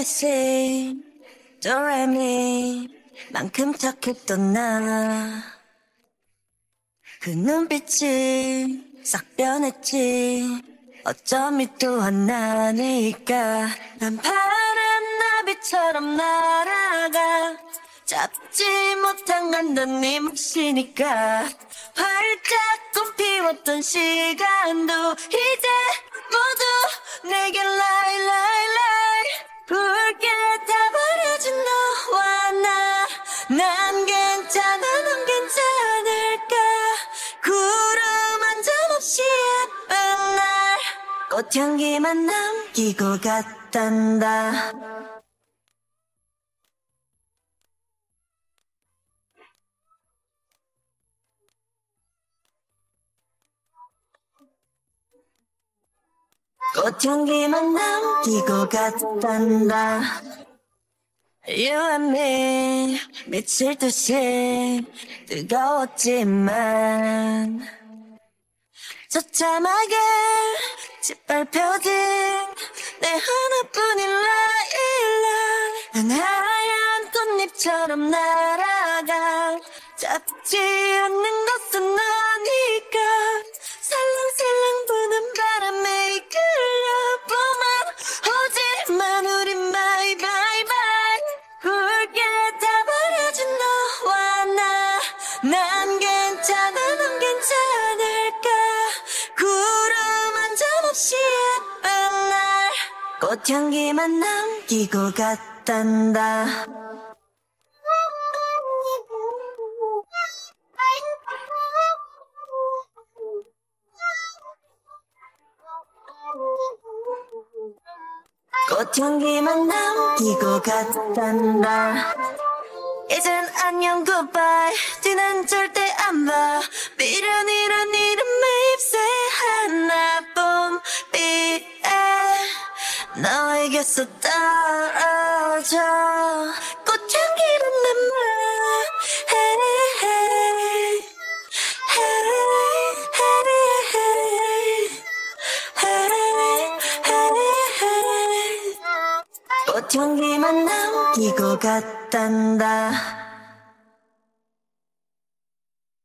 ABC 도레미 만큼 착했던 나 그 눈빛이 싹 변했지 어쩜 또 하나니까 난 파란 나비처럼 날아가 잡지 못한 건 넌 네 몫이니까 활짝 꽃피웠던 시간도 이제 모두 내게 lie lie lie 붉게 다 버려진 너와 난 괜찮아 넌 괜찮을까 구름 한 점 없이 예쁜 날 꽃향기만 남기고 갔단다 꽃향기만 남기고 갔단다 You and me 미칠 듯이 뜨거웠지만 처참하게 짓밟혀진 내 하나뿐인 라일락 난 하얀 꽃잎처럼 날아가 잡지 않는 것은 너니까 살랑살랑 부는 바람에 이끌려보만 오지만 우린 bye bye bye 굵게 다 버려진 너와 난 괜찮아 넌 괜찮을까 구름 한 점 없이 예쁜 날 꽃향기만 남기고 갔단다 꽃향기만 남기고 갔단다 이젠 안녕 goodbye 뒤는 절대 안 봐 미련이란 이름의 잎새 하나뿐비에 너에게서 떨어져 꽃향기만 남아 hey, hey, hey, hey, hey, hey, hey. 꽃향기만 남기고 갔단다